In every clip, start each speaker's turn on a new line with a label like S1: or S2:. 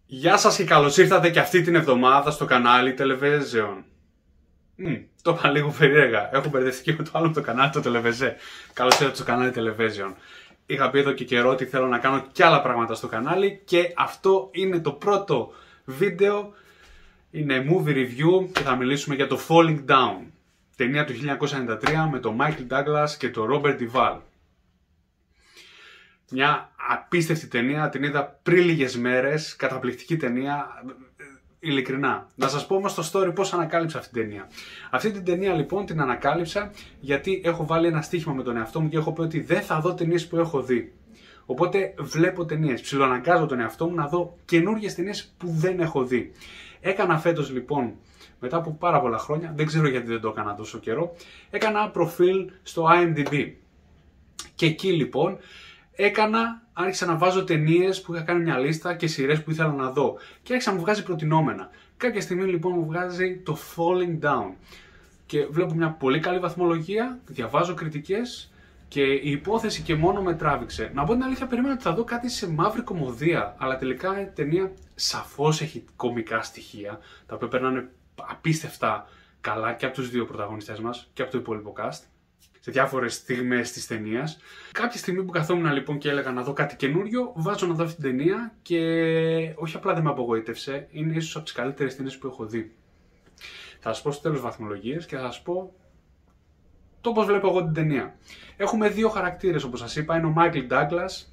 S1: Γεια σας και καλώς ήρθατε και αυτή την εβδομάδα στο κανάλι Television. Το είπα λίγο περίεργα. Έχω μπερδευτεί με το άλλο το κανάλι, το Television. Καλώς ήρθατε στο κανάλι Television. Είχα πει εδώ και καιρό ότι θέλω να κάνω και άλλα πράγματα στο κανάλι και αυτό είναι το πρώτο βίντεο. Είναι movie review και θα μιλήσουμε για το Falling Down. Ταινία του 1993 με τον Michael Douglas και τον Robert Duvall. Μια απίστευτη ταινία, την είδα πριν λίγες μέρες, καταπληκτική ταινία, ειλικρινά. Να σας πω όμως το story πώς ανακάλυψα αυτή την ταινία. Αυτή την ταινία λοιπόν την ανακάλυψα γιατί έχω βάλει ένα στοίχημα με τον εαυτό μου και έχω πει ότι δεν θα δω ταινίες που έχω δει. Οπότε βλέπω ταινίες, ψιλοαναγκάζω τον εαυτό μου να δω καινούργιες ταινίες που δεν έχω δει. Έκανα φέτος λοιπόν, μετά από πάρα πολλά χρόνια, δεν ξέρω γιατί δεν το έκανα τόσο καιρό, έκανα ένα προφίλ στο IMDb. Και εκεί λοιπόν άρχισα να βάζω ταινίες που είχα κάνει μια λίστα και σειρές που ήθελα να δω. Και άρχισα να μου βγάζει προτινόμενα. Κάποια στιγμή λοιπόν μου βγάζει το Falling Down. Και βλέπω μια πολύ καλή βαθμολογία, διαβάζω κριτικές και η υπόθεση και μόνο με τράβηξε. Να πω την αλήθεια, περίμενα ότι θα δω κάτι σε μαύρη κωμωδία. Αλλά τελικά η ταινία σαφώς έχει κωμικά στοιχεία, τα οποία περνάνε απίστευτα καλά και από τους δύο πρωταγωνιστές μας και από το υπόλοιπο cast. Σε διάφορες στιγμές της ταινίας. Κάποια στιγμή που καθόμουν λοιπόν και έλεγα να δω κάτι καινούριο, βάζω να δω αυτή την ταινία και όχι απλά δεν με απογοήτευσε, είναι ίσως από τις καλύτερες ταινίες που έχω δει. Θα σας πω στο τέλος βαθμολογίες και θα σας πω το πώς βλέπω εγώ την ταινία. Έχουμε δύο χαρακτήρες όπως σας είπα, είναι ο Michael Douglas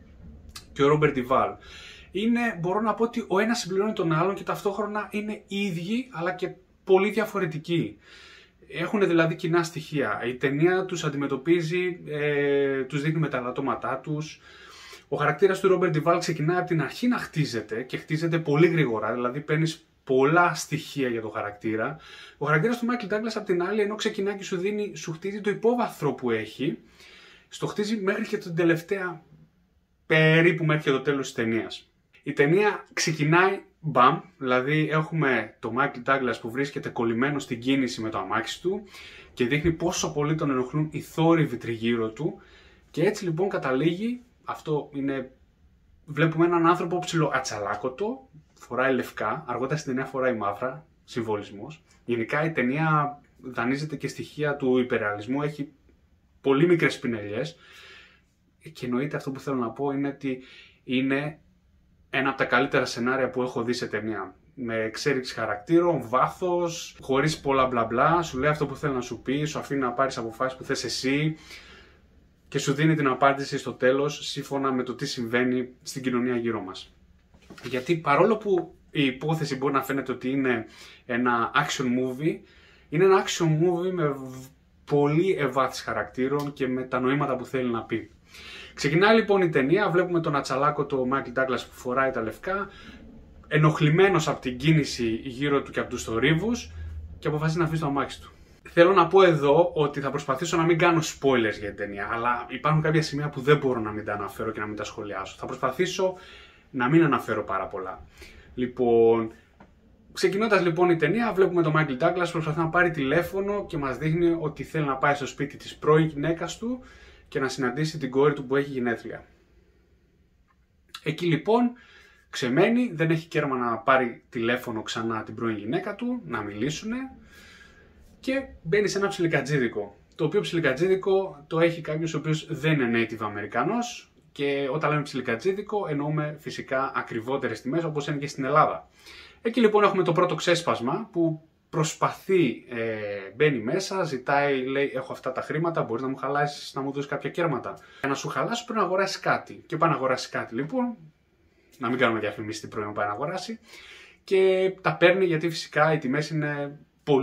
S1: και ο Robert Duvall. Μπορώ να πω ότι ο ένας συμπληρώνει τον άλλον και ταυτόχρονα είναι ίδιοι αλλά και πολύ διαφορετικοί. Έχουν δηλαδή κοινά στοιχεία. Η ταινία τους αντιμετωπίζει, τους δείχνει με τα ελαττώματά τους. Ο χαρακτήρας του Robert Duvall ξεκινάει από την αρχή να χτίζεται και χτίζεται πολύ γρήγορα, δηλαδή παίρνεις πολλά στοιχεία για το χαρακτήρα. Ο χαρακτήρας του Michael Douglas από την άλλη, ενώ ξεκινάει και σου χτίζει το υπόβαθρο που έχει, στο χτίζει μέχρι και την τελευταία, περίπου μέχρι και το τέλος της ταινίας. Η ταινία ξεκινάει μπαμ, δηλαδή έχουμε το Michael Douglas που βρίσκεται κολλημένο στην κίνηση με το αμάξι του και δείχνει πόσο πολύ τον ενοχλούν οι θόρυβοι τριγύρω του και έτσι λοιπόν καταλήγει, βλέπουμε έναν άνθρωπο ψηλό ατσαλάκωτο, φοράει λευκά, αργότερα στην ταινία φοράει μαύρα, συμβολισμός. Γενικά η ταινία δανείζεται και στοιχεία του υπερρεαλισμού, έχει πολύ μικρές πινελιές και εννοείται αυτό που θέλω να πω είναι ότι είναι ένα από τα καλύτερα σενάρια που έχω δει σε ταινία. Με εξέλιξη χαρακτήρων, βάθος, χωρίς πολλά μπλα μπλα, σου λέει αυτό που θέλει να σου πει, σου αφήνει να πάρεις αποφάσεις που θες εσύ και σου δίνει την απάντηση στο τέλος σύμφωνα με το τι συμβαίνει στην κοινωνία γύρω μας. Γιατί παρόλο που η υπόθεση μπορεί να φαίνεται ότι είναι ένα action movie, είναι ένα action movie με πολύ ευάθυνση χαρακτήρων και με τα νοήματα που θέλει να πει. Ξεκινάει λοιπόν η ταινία, βλέπουμε τον ατσαλάκωτο Michael Douglas που φοράει τα λευκά, ενοχλημένος από την κίνηση γύρω του και από τους θορύβους και αποφασίζει να αφήσει το αμάξι του. Θέλω να πω εδώ ότι θα προσπαθήσω να μην κάνω spoilers για την ταινία, αλλά υπάρχουν κάποια σημεία που δεν μπορώ να μην τα αναφέρω και να μην τα σχολιάσω. Θα προσπαθήσω να μην αναφέρω πάρα πολλά. Λοιπόν, ξεκινώντας λοιπόν η ταινία, βλέπουμε τον Michael Douglas που προσπαθεί να πάρει τηλέφωνο και μας δείχνει ότι θέλει να πάει στο σπίτι της πρώην γυναίκας του και να συναντήσει την κόρη του που έχει γενέθλια. Εκεί λοιπόν ξεμένει, δεν έχει κέρμα να πάρει τηλέφωνο ξανά την πρώην γυναίκα του, να μιλήσουνε και μπαίνει σε ένα ψιλικατζίδικο. Το οποίο ψιλικατζίδικο το έχει κάποιος ο οποίος δεν είναι native Αμερικανός και όταν λέμε ψιλικατζίδικο εννοούμε φυσικά ακριβότερες τιμές όπως είναι και στην Ελλάδα. Εκεί λοιπόν έχουμε το πρώτο ξέσπασμα που προσπαθεί, μπαίνει μέσα, ζητάει, λέει έχω αυτά τα χρήματα, μπορείς να μου χαλάσεις, να μου δώσεις κάποια κέρματα. Για να σου χαλάσω πρέπει να αγοράσεις κάτι. Και πάει να αγοράσει κάτι λοιπόν, να μην κάνουμε διαφημίσεις τι προϊόν πάει να αγοράσει. Και τα παίρνει γιατί φυσικά οι τιμές είναι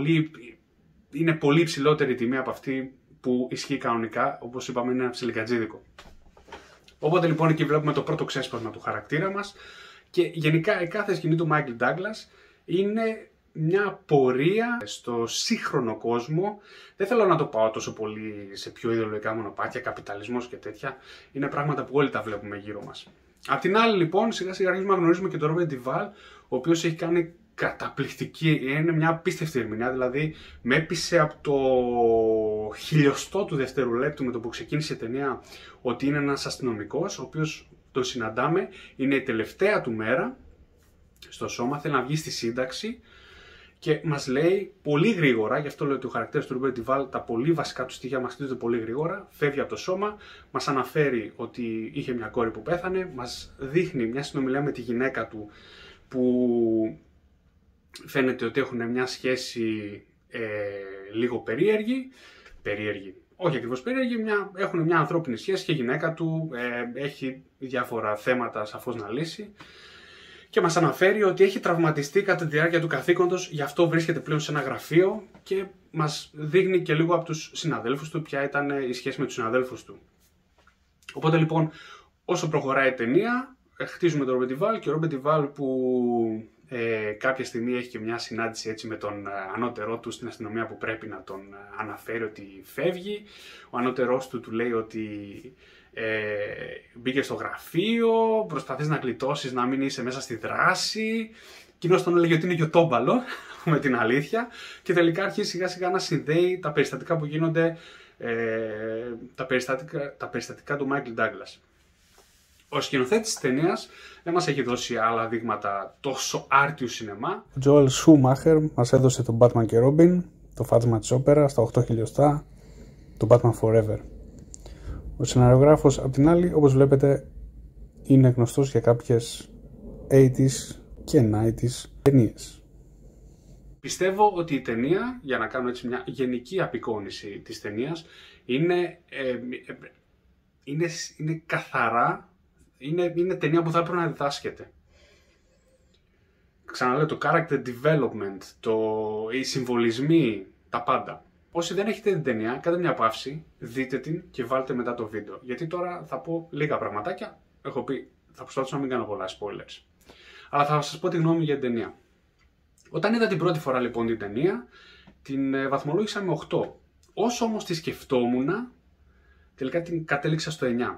S1: πολύ υψηλότερη τιμή από αυτή που ισχύει κανονικά, όπως είπαμε είναι ένα ψιλικατζίδικο. Οπότε λοιπόν εκεί βλέπουμε το πρώτο ξέσπασμα του χαρακτήρα μας και γενικά η κάθε σκηνή του Michael Douglas είναι μια πορεία στο σύγχρονο κόσμο. Δεν θέλω να το πάω τόσο πολύ σε πιο ιδεολογικά μονοπάτια, καπιταλισμός και τέτοια. Είναι πράγματα που όλοι τα βλέπουμε γύρω μας. Απ' την άλλη λοιπόν σιγά σιγά αρχίζουμε να γνωρίζουμε και τον Robert Duvall, ο οποίος έχει κάνει καταπληκτική, είναι μια απίστευτη ερμηνεία, δηλαδή με έπεισε από το χιλιοστό του δευτερολέπτου με το που ξεκίνησε η ταινία ότι είναι ένας αστυνομικός, ο οποίος το συναντάμε, είναι η τελευταία του μέρα στο σώμα, θέλει να βγει στη σύνταξη και μας λέει πολύ γρήγορα, γι' αυτό λέω ότι ο χαρακτήρας του Robert Duvall, τα πολύ βασικά του στοιχεία μας χτίζονται πολύ γρήγορα, φεύγει από το σώμα, μας αναφέρει ότι είχε μια κόρη που πέθανε, μας δείχνει μια συνομιλία με τη γυναίκα του που φαίνεται ότι έχουν μια σχέση λίγο περίεργη, όχι ακριβώς περίεργη, έχουν μια ανθρώπινη σχέση και η γυναίκα του έχει διάφορα θέματα σαφώς να λύσει και μας αναφέρει ότι έχει τραυματιστεί κατά τη διάρκεια του καθήκοντος, γι' αυτό βρίσκεται πλέον σε ένα γραφείο και μας δείχνει και λίγο από τους συναδέλφους του ποια ήταν η σχέση με τους συναδέλφους του. Οπότε λοιπόν, όσο προχωράει η ταινία, χτίζουμε τον Robert Duvall και ο Robert Duvall που κάποια στιγμή έχει και μια συνάντηση έτσι με τον ανώτερό του στην αστυνομία που πρέπει να τον αναφέρει ότι φεύγει. Ο ανώτερός του λέει ότι μπήκε στο γραφείο, προσπαθείς να γλιτώσεις να μην είσαι μέσα στη δράση. Εκείνος τον έλεγε ότι είναι γιοτόμπαλο με την αλήθεια και τελικά αρχίζει σιγά σιγά να συνδέει τα περιστατικά που γίνονται, τα περιστατικά του Michael Douglas. Ο σκηνοθέτης της ταινίας δεν μας έχει δώσει άλλα δείγματα τόσο άρτιου σινεμά.
S2: Ο Joel Schumacher μας έδωσε τον Batman και Robin, το φάσμα της όπερα στα 8 χιλιοστά, το Batman Forever. Ο σεναριογράφος, απ' την άλλη, όπως βλέπετε, είναι γνωστός για κάποιες 80s και 90s ταινίες.
S1: Πιστεύω ότι η ταινία, για να κάνω έτσι μια γενική απεικόνηση της ταινίας, είναι καθαρά, είναι ταινία που θα έπρεπε να διδάσκεται. Ξαναλέω, το character development, οι συμβολισμοί, τα πάντα. Όσοι δεν έχετε την ταινία, κάντε μια παύση, δείτε την και βάλτε μετά το βίντεο. Γιατί τώρα θα πω λίγα πραγματάκια, έχω πει, θα προσπαθήσω να μην κάνω πολλά spoilers. Αλλά θα σας πω τη γνώμη μου για την ταινία. Όταν είδα την πρώτη φορά λοιπόν την ταινία, την βαθμολόγησα με 8. Όσο όμως τη σκεφτόμουν, τελικά την κατέληξα στο 9.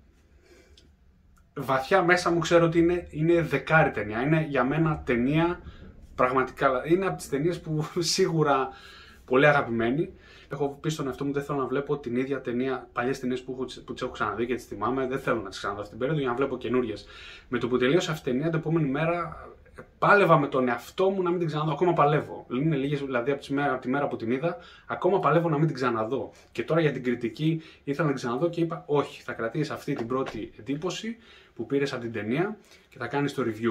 S1: Βαθιά μέσα μου ξέρω ότι είναι δεκάρη ταινία. Είναι για μένα ταινία πραγματικά. Είναι από τις ταινίες που σίγουρα πολύ αγαπημένη. Έχω πει στον εαυτό μου δεν θέλω να βλέπω την ίδια ταινία, παλιές ταινίες που τις έχω ξαναδεί και τις θυμάμαι. Δεν θέλω να τις ξαναδώ αυτήν την περίοδο για να βλέπω καινούριες. Με το που τελείωσε αυτή η ταινία, την επόμενη μέρα πάλευα με τον εαυτό μου να μην την ξαναδώ. Ακόμα παλεύω. Είναι λίγες δηλαδή από τη μέρα που την είδα, ακόμα παλεύω να μην την ξαναδώ. Και τώρα για την κριτική ήθελα να την ξαναδώ και είπα: όχι, θα κρατήσεις αυτή την πρώτη εντύπωση που πήρες από την ταινία και θα κάνεις το review.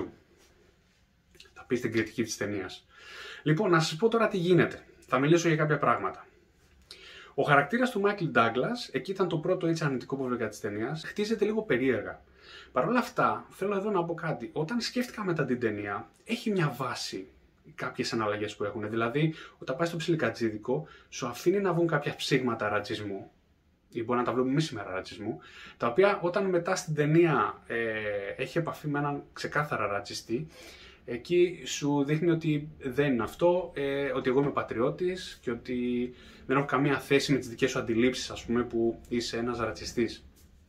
S1: Θα πεις την κριτική της ταινίας. Λοιπόν, να σας πω τώρα τι γίνεται. Θα μιλήσω για κάποια πράγματα. Ο χαρακτήρας του Michael Douglas, εκεί ήταν το πρώτο έτσι αρνητικό που βρήκα της ταινίας, χτίζεται λίγο περίεργα. Παρ' όλα αυτά, θέλω εδώ να πω κάτι. Όταν σκέφτηκα μετά την ταινία, έχει μια βάση κάποιες αναλλαγές που έχουν. Δηλαδή, όταν πάει στο ψιλικατζίδικο, σου αφήνει να βγουν κάποια ψήγματα ρατσισμού, ή μπορεί να τα βλέπουμε εμείς σήμερα ρατσισμού, τα οποία όταν μετά στην ταινία έχει επαφή με έναν ξεκάθαρα ρατσιστή, εκεί σου δείχνει ότι δεν είναι αυτό, ότι εγώ είμαι πατριώτης και ότι δεν έχω καμία θέση με τις δικές σου αντιλήψεις, ας πούμε, που είσαι ένας ρατσιστής.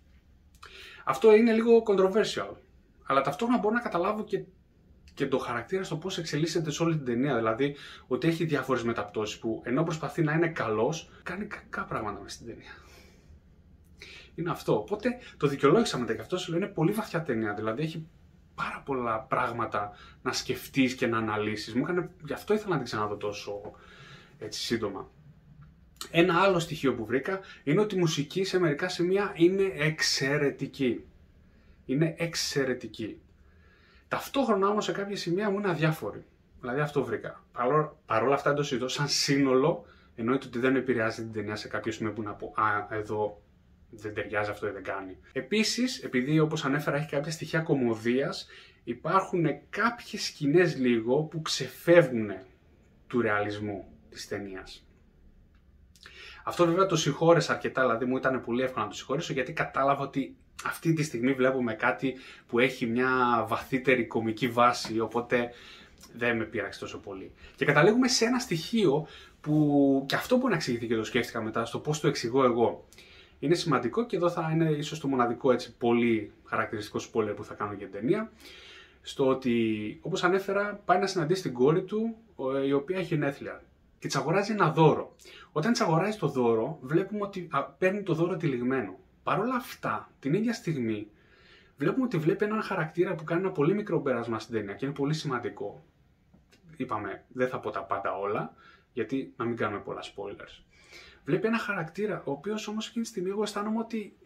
S1: Αυτό είναι λίγο controversial, αλλά ταυτόχρονα μπορώ να καταλάβω και το χαρακτήρα στο πώς εξελίσσεται σε όλη την ταινία. Δηλαδή, ότι έχει διάφορες μεταπτώσεις που ενώ προσπαθεί να είναι καλός, κάνει κακά πράγματα μες στην ταινία. Είναι αυτό. Οπότε το δικαιολόγησα μετά και αυτό σου λέω είναι πολύ βαθιά ταινία. Δηλαδή, έχει πάρα πολλά πράγματα να σκεφτείς και να αναλύσεις. Γι' αυτό ήθελα να την ξαναδώ τόσο έτσι σύντομα. Ένα άλλο στοιχείο που βρήκα είναι ότι η μουσική σε μερικά σημεία είναι εξαιρετική. Είναι εξαιρετική. Ταυτόχρονα όμως σε κάποια σημεία μου είναι αδιάφορη. Δηλαδή αυτό βρήκα. Παρ' όλα αυτά εντός ειδός, σαν σύνολο, εννοείται ότι δεν επηρεάζει την ταινία σε κάποιο σημείο που να πω εδώ δεν ταιριάζει αυτό ή δεν κάνει. Επίσης, επειδή όπως ανέφερα έχει κάποια στοιχεία κωμωδίας, υπάρχουν κάποιες σκηνές λίγο που ξεφεύγουν του ρεαλισμού της ταινίας. Αυτό βέβαια το συγχώρεσα αρκετά, δηλαδή μου ήταν πολύ εύκολο να το συγχωρήσω γιατί κατάλαβα ότι αυτή τη στιγμή βλέπουμε κάτι που έχει μια βαθύτερη κωμική βάση, οπότε δεν με πείραξε τόσο πολύ. Και καταλήγουμε σε ένα στοιχείο που και αυτό που να εξηγηθεί και το σκέφτηκα μετά στο πώς το εξηγώ εγώ. Είναι σημαντικό και εδώ θα είναι ίσως το μοναδικό έτσι πολύ χαρακτηριστικό spoiler που θα κάνω για την ταινία. Στο ότι, όπως ανέφερα, πάει να συναντήσει την κόρη του, η οποία έχει γενέθλια. Και της αγοράζει ένα δώρο. Όταν της αγοράζει το δώρο, βλέπουμε ότι παίρνει το δώρο τυλιγμένο. Παρ' όλα αυτά, την ίδια στιγμή, βλέπουμε ότι βλέπει έναν χαρακτήρα που κάνει ένα πολύ μικρό πέρασμα στην ταινία και είναι πολύ σημαντικό. Είπαμε, δεν θα πω τα πάντα όλα, γιατί να μην κάνουμε πολλά spoilers. Βλέπει ένα χαρακτήρα, ο οποίος όμως εκείνη τη στιγμή εγώ αισθάνομαι ότι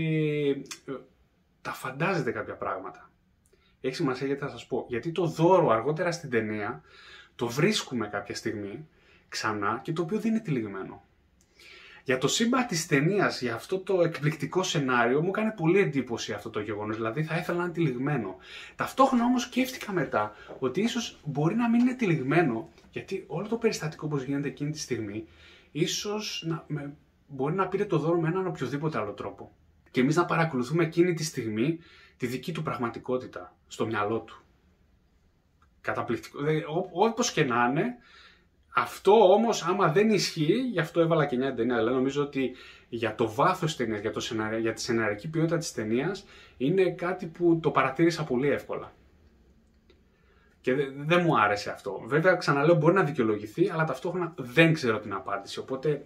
S1: τα φαντάζεται κάποια πράγματα. Έχει σημασία γιατί θα σας πω. Γιατί το δώρο αργότερα στην ταινία το βρίσκουμε κάποια στιγμή ξανά και το οποίο δεν είναι τυλιγμένο. Για το σύμπαν της ταινίας, για αυτό το εκπληκτικό σενάριο, μου έκανε πολύ εντύπωση αυτό το γεγονός. Δηλαδή θα ήθελα να είναι τυλιγμένο. Ταυτόχρονα όμως σκέφτηκα μετά ότι ίσως μπορεί να μην είναι τυλιγμένο, γιατί όλο το περιστατικό όπως γίνεται εκείνη τη στιγμή, ίσως μπορεί να πήρε το δώρο με έναν οποιοδήποτε άλλο τρόπο. Και εμείς να παρακολουθούμε εκείνη τη στιγμή τη δική του πραγματικότητα στο μυαλό του. Καταπληκτικό. Όπως και να είναι. Αυτό όμως, άμα δεν ισχύει, γι' αυτό έβαλα και μια ταινία. Δηλαδή, νομίζω ότι για το βάθος της ταινίας, για τη σεναριακή ποιότητα της ταινίας, είναι κάτι που το παρατήρησα πολύ εύκολα. Και δεν μου άρεσε αυτό. Βέβαια, ξαναλέω, μπορεί να δικαιολογηθεί, αλλά ταυτόχρονα δεν ξέρω την απάντηση. Οπότε,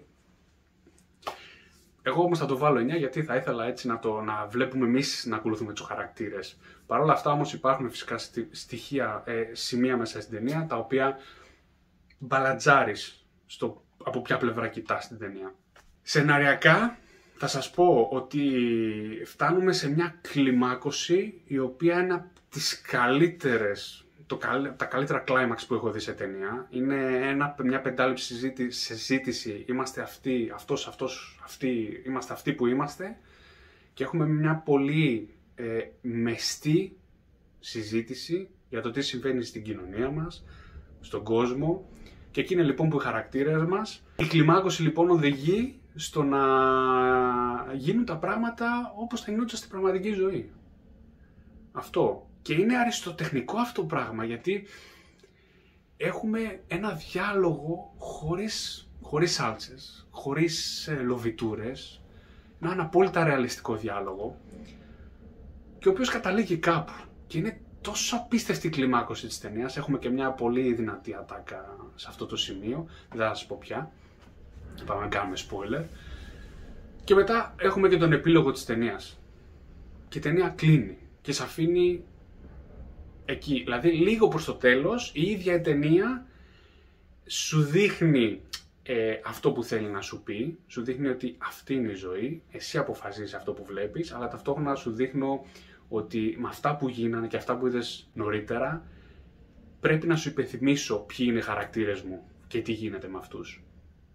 S1: εγώ όμως θα το βάλω 9, γιατί θα ήθελα έτσι να βλέπουμε εμείς να ακολουθούμε τους χαρακτήρες. Παρ' όλα αυτά όμως υπάρχουν φυσικά στοιχεία, σημεία μέσα στην ταινία, τα οποία μπαλατζάρεις από ποια πλευρά κοιτάς την ταινία. Σεναριακά θα σας πω ότι φτάνουμε σε μια κλιμάκωση η οποία είναι από τις καλύτερες, τα καλύτερα κλάιμαξ που έχω δει σε ταινία. Είναι μια πεντάλεπτη συζήτηση, είμαστε αυτοί, είμαστε αυτοί που είμαστε, και έχουμε μια πολύ μεστή συζήτηση για το τι συμβαίνει στην κοινωνία μας, στον κόσμο. Και εκεί είναι λοιπόν που οι χαρακτήρες μας. Η κλιμάκωση λοιπόν οδηγεί στο να γίνουν τα πράγματα όπως θα γινόντουσαν στην πραγματική ζωή. Αυτό. Και είναι αριστοτεχνικό αυτό το πράγμα, γιατί έχουμε ένα διάλογο χωρίς σάλτσες, χωρίς λοβιτούρες, έναν απόλυτα ρεαλιστικό διάλογο, και ο οποίος καταλήγει κάπου. Και είναι τόσο απίστευτη η κλιμάκωση της ταινίας. Έχουμε και μια πολύ δυνατή ατάκα σε αυτό το σημείο. Δεν θα σας πω πια. Πάμε να κάνουμε spoiler. Και μετά έχουμε και τον επίλογο της ταινίας. Και η ταινία κλείνει και σε αφήνει εκεί. Δηλαδή λίγο προς το τέλος η ίδια η ταινία σου δείχνει αυτό που θέλει να σου πει. Σου δείχνει ότι αυτή είναι η ζωή. Εσύ αποφασίζεις αυτό που βλέπεις. Αλλά ταυτόχρονα σου δείχνω ότι με αυτά που γίνανε και αυτά που είδες νωρίτερα, πρέπει να σου υπενθυμίσω ποιοι είναι οι χαρακτήρες μου και τι γίνεται με αυτούς.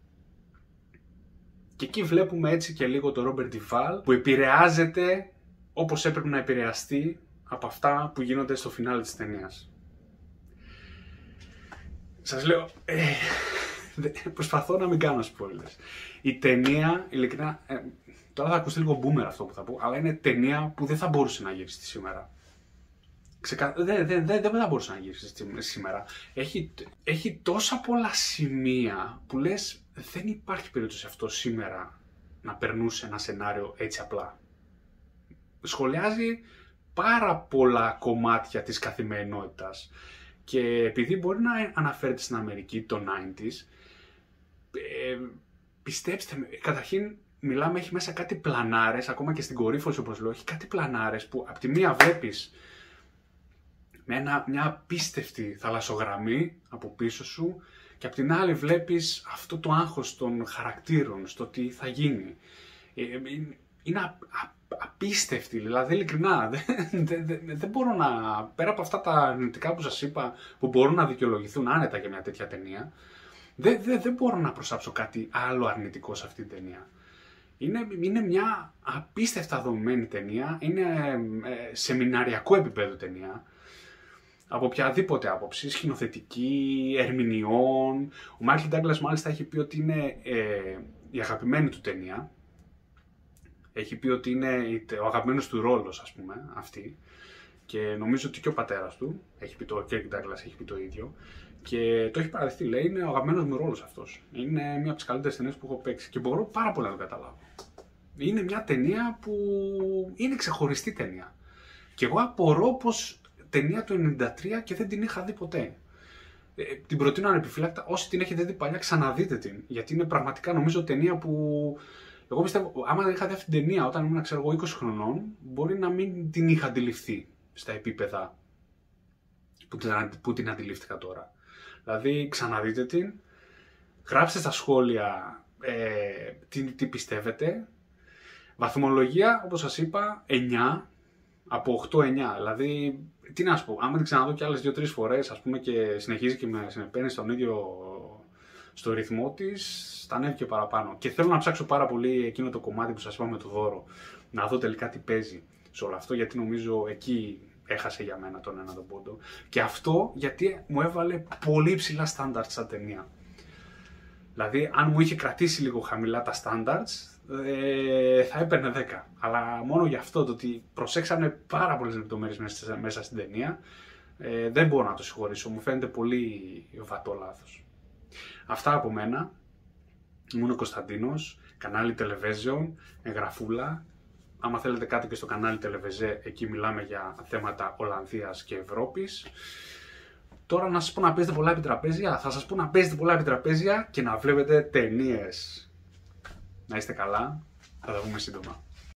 S1: Και εκεί βλέπουμε έτσι και λίγο το Ρόμπερτ Ντιβάλ, που επηρεάζεται όπως έπρεπε να επηρεαστεί από αυτά που γίνονται στο φινάλε της ταινίας. Σας λέω, προσπαθώ να μην κάνω spoilers. Η ταινία, ειλικρινά, τώρα θα ακουστεί λίγο boomer αυτό που θα πω, αλλά είναι ταινία που δεν θα μπορούσε να γυριστεί σήμερα. Δεν θα μπορούσε να γυριστεί σήμερα. Έχει τόσα πολλά σημεία που λες δεν υπάρχει περίπτωση αυτό σήμερα να περνούσε ένα σενάριο έτσι απλά. Σχολιάζει πάρα πολλά κομμάτια της καθημερινότητας και επειδή μπορεί να αναφέρεται στην Αμερική το 90s, πιστέψτε με, καταρχήν μιλάμε, έχει μέσα κάτι πλανάρες, ακόμα και στην κορύφωση όπως λέω, έχει κάτι πλανάρες που από τη μία βλέπεις με μια απίστευτη θαλασσογραμμή από πίσω σου και από την άλλη βλέπεις αυτό το άγχος των χαρακτήρων στο τι θα γίνει. Είναι απίστευτη, δηλαδή ειλικρινά, δεν μπορώ να, πέρα από αυτά τα αρνητικά που σας είπα που μπορούν να δικαιολογηθούν άνετα για μια τέτοια ταινία, δεν μπορώ να προσάψω κάτι άλλο αρνητικό σε αυτή την ταινία. Είναι μια απίστευτα δομημένη ταινία, είναι σεμιναριακό επίπεδο ταινία, από οποιαδήποτε άποψη, σκηνοθετική, ερμηνεών. Ο Μάικλ Ντάγκλας μάλιστα έχει πει ότι είναι η αγαπημένη του ταινία. Έχει πει ότι είναι ο αγαπημένος του ρόλος, ας πούμε, αυτή. Και νομίζω ότι και ο πατέρας του, ο Κέρκ Ντάγκλας έχει πει το ίδιο. Και το έχει παραδεχτεί, λέει, είναι ο αγαπημένος μου ρόλος αυτός. Είναι μια από τις καλύτερες ταινίες που έχω παίξει και μπορώ πάρα πολύ να το καταλάβω. Είναι μια ταινία που είναι ξεχωριστή ταινία. Και εγώ απορώ πως ταινία του 93 και δεν την είχα δει ποτέ. Την προτείνω ανεπιφύλακτα, όσοι την έχετε δει παλιά ξαναδείτε την, γιατί είναι πραγματικά νομίζω ταινία που Εγώ πιστεύω, άμα δεν είχα δει αυτή την ταινία όταν ήμουν, ξέρω εγώ, 20 χρονών, μπορεί να μην την είχα αντιληφθεί στα επίπεδα που την αντιλήφθηκα τώρα. Δηλαδή, ξαναδείτε την, γράψτε στα σχόλια τι πιστεύετε. Βαθμολογία, όπως σας είπα, 9, από 8-9. Δηλαδή, τι να σου πω, άμα την ξαναδώ και άλλες 2-3 φορές, ας πούμε, και συνεχίζει και με συνεπαίνει στο ρυθμό της, θα ανέβει και παραπάνω. Και θέλω να ψάξω πάρα πολύ εκείνο το κομμάτι που σας είπα με το δώρο, να δω τελικά τι παίζει σε όλο αυτό, γιατί νομίζω εκεί έχασε για μένα τον ένα τον πόντο. Και αυτό γιατί μου έβαλε πολύ ψηλά standards σαν ταινία. Δηλαδή, αν μου είχε κρατήσει λίγο χαμηλά τα standards, θα έπαιρνε 10. Αλλά μόνο γι' αυτό το ότι προσέξανε πάρα πολλές λεπτομέρειες μέσα στην ταινία, δεν μπορώ να το συγχωρήσω. Μου φαίνεται πολύ βατό λάθος. Αυτά από μένα. Ήμουν ο Κωνσταντίνος, κανάλι Television, εγγραφούλα. Άμα θέλετε κάτι και στο κανάλι Television, εκεί μιλάμε για θέματα Ολλανδίας και Ευρώπης. Τώρα να σας πω να παίζετε πολλά επιτραπέζια. Θα σας πω να παίζετε πολλά επιτραπέζια και να βλέπετε ταινίες. Να είστε καλά. Θα τα πούμε σύντομα.